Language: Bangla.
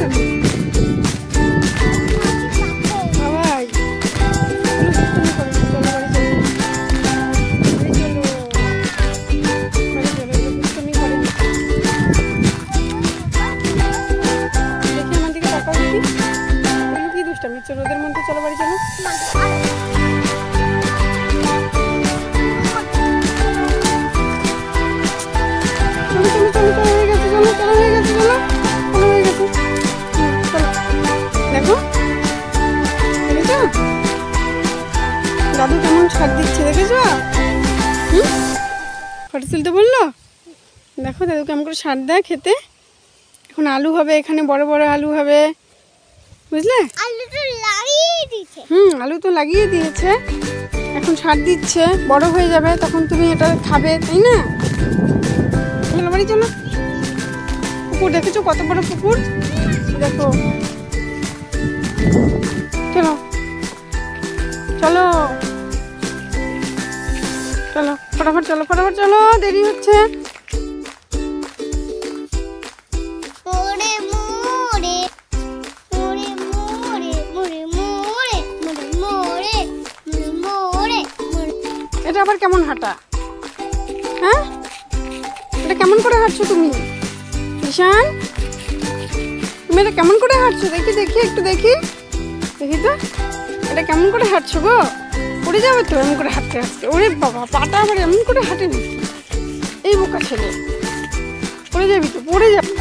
রোদের মধ্যে চলো বাড়ি চলো। হয়ে গেছে চলো, চলো হয়ে গেছে চলো, চলো হয়ে গেছে চলো। দেখো দেখেছো দাদু কেমন ছাড় দিচ্ছে, দেখেছো? ফটো তুলতে বললো। দেখো দাদু কেমন করে ছাড় দেয় খেতে। এখন আলু হবে, এখানে বড় বড় আলু হবে, বুঝলে? আলু তো লাগিয়ে দিয়েছে, এখন সার দিচ্ছে, বড় হয়ে যাবে, তখন তুমি এটা খাবে, তাই না? চলো বাড়ি চলো। পুকুর দেখেছো কত বড় পুকুর, দেখো। চলো চলো চলো ফটাফট চলো, ফটাফট চলো, দেরি হচ্ছে। এটা আবার কেমন হাঁটা? হ্যাঁ, এটা কেমন করে হাঁটছো তুমি ঈশান? তুমি এটা কেমন করে হাঁটছো? দেখি দেখি একটু দেখি, দেখি তো এটা কেমন করে হাঁটছো গো? পড়ে যাবে তো এমন করে হাঁটতে হাঁটতে। ওরে বাবা, পাটা আবার এমন করে হাঁটে নাকি? এই বোকা ছেলে, পড়ে যাবি তো, পড়ে যাবি।